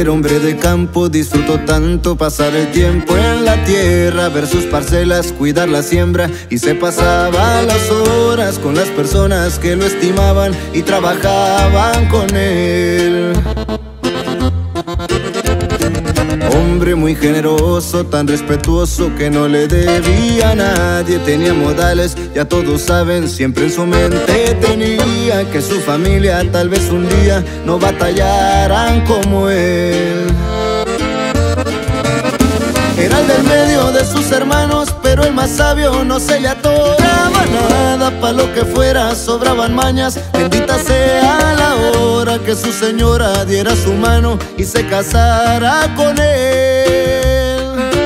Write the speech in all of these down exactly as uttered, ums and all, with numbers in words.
Era hombre de campo, disfrutó tanto pasar el tiempo en la tierra, ver sus parcelas, cuidar la siembra, y se pasaba las horas con las personas que lo estimaban y trabajaban con él. Hombre muy generoso, tan respetuoso que no le debía a nadie. Tenía modales, ya todos saben, siempre en su mente tenía que su familia tal vez un día no batallaran como él. Era el del medio de sus hermanos, pero el más sabio no se le atoraba nada. Pa' lo que fuera sobraban mañas, bendita sea la hora que su señora diera su mano y se casara con él.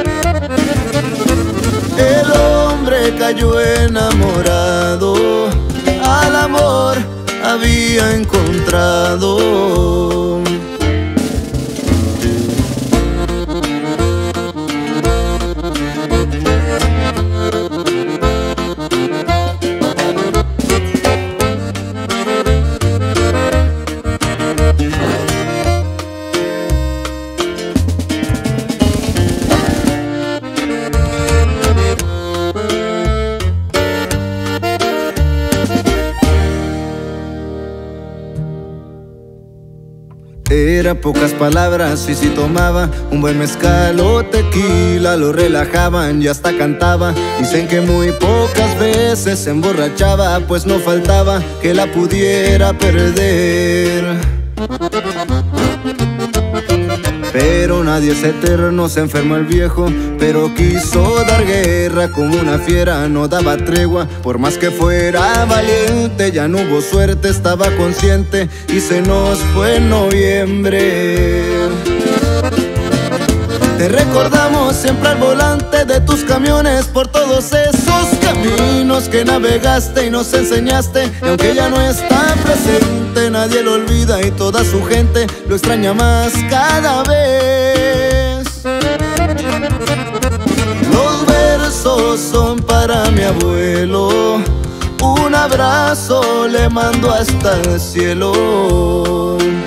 El hombre cayó enamorado, al amor había encontrado. Era pocas palabras y si tomaba un buen mezcal o tequila lo relajaban y hasta cantaba. Dicen que muy pocas veces se emborrachaba, pues no faltaba que la pudiera perder. Pero nadie es eterno, se enfermó el viejo, pero quiso dar guerra como una fiera, no daba tregua. Por más que fuera valiente, ya no hubo suerte, estaba consciente y se nos fue en noviembre. Te recordamos siempre al volante de tus camiones, por todos esos caminos que navegaste y nos enseñaste. Y aunque ya no está presente, nadie lo olvida y toda su gente lo extraña más cada vez. Los versos son para mi abuelo, un abrazo le mando hasta el cielo.